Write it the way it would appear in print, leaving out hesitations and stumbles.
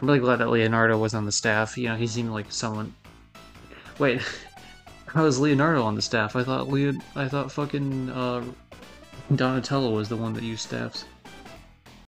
I'm really glad that Leonardo was on the staff. You know, he seemed like someone. Wait, how is Leonardo on the staff? I thought fucking Donatello was the one that used staffs.